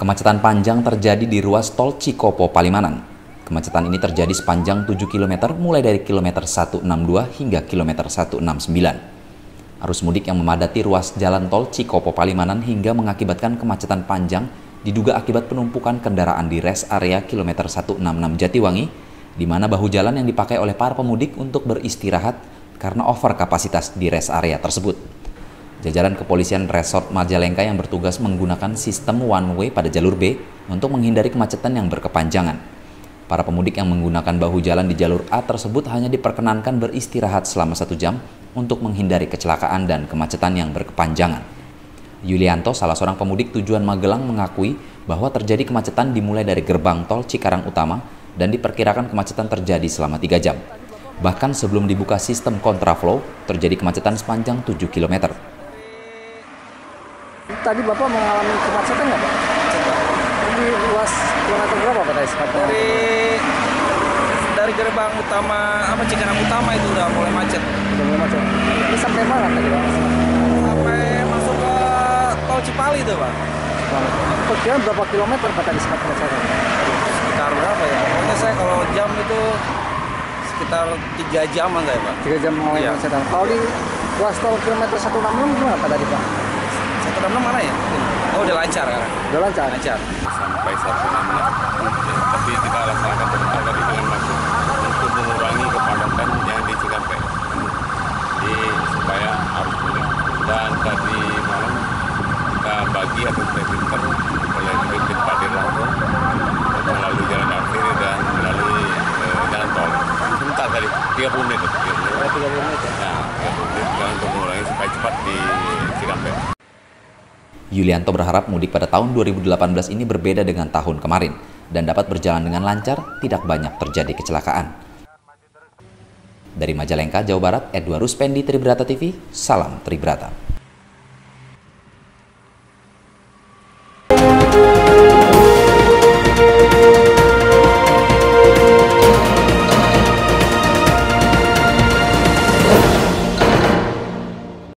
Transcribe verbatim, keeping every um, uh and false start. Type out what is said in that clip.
Kemacetan panjang terjadi di ruas tol Cikopo Palimanan. Kemacetan ini terjadi sepanjang tujuh kilometer mulai dari kilometer seratus enam puluh dua hingga kilometer seratus enam puluh sembilan. Arus mudik yang memadati ruas jalan tol Cikopo Palimanan hingga mengakibatkan kemacetan panjang diduga akibat penumpukan kendaraan di rest area kilometer seratus enam puluh enam Jatiwangi, di mana bahu jalan yang dipakai oleh para pemudik untuk beristirahat karena over kapasitas di rest area tersebut. Jajaran kepolisian Resort Majalengka yang bertugas menggunakan sistem one way pada jalur B untuk menghindari kemacetan yang berkepanjangan. Para pemudik yang menggunakan bahu jalan di jalur A tersebut hanya diperkenankan beristirahat selama satu jam untuk menghindari kecelakaan dan kemacetan yang berkepanjangan. Yulianto, salah seorang pemudik tujuan Magelang, mengakui bahwa terjadi kemacetan dimulai dari gerbang tol Cikarang Utama dan diperkirakan kemacetan terjadi selama tiga jam. Bahkan sebelum dibuka sistem kontraflow, terjadi kemacetan sepanjang tujuh kilometer. Tadi Bapak mengalami kemacetan nggak Pak? Di luas kilometer berapa Pak tadi? Dari dari gerbang utama apa Cikarang Utama itu udah mulai macet. Udah mulai macet. Ini sampai mana tadi Pak? Sampai masuk ke tol Cipali itu Pak. Perkiraan berapa kilometer Pak tadi sempat kemacetan? Sekitar berapa ya? Pokoknya saya kalau jam itu sekitar tiga jaman saya Pak. Tiga jam mulai Iya. kemacetan. Kalau di ruas tol kilometer seratus enam puluh enam gimana Pak tadi Pak? seratus enam puluh enam mana ya? Oh udah lancar kan? Udah lancar? Lancar. Sampai seratus enam puluh enam, tapi kita laksanakan protokol tadi dengan maksud untuk mengurangi kepadatan yang di Cikampek, jadi supaya arus mudik. Dan tadi malam kita bagi atau pinter oleh titik Pak Dirlanto melalui jalan arteri dan melalui eh, jalan tol. Sebentar tadi tiga puluh menit, tiga puluh menit. tiga puluh menit ya? Nah, tiga puluh menit jalan untuk mengurangi supaya cepat di Cikampek. Yulianto berharap mudik pada tahun dua ribu delapan belas ini berbeda dengan tahun kemarin dan dapat berjalan dengan lancar, tidak banyak terjadi kecelakaan. Dari Majalengka, Jawa Barat, Edward Ruspendi, Tribrata T V, salam Tribrata.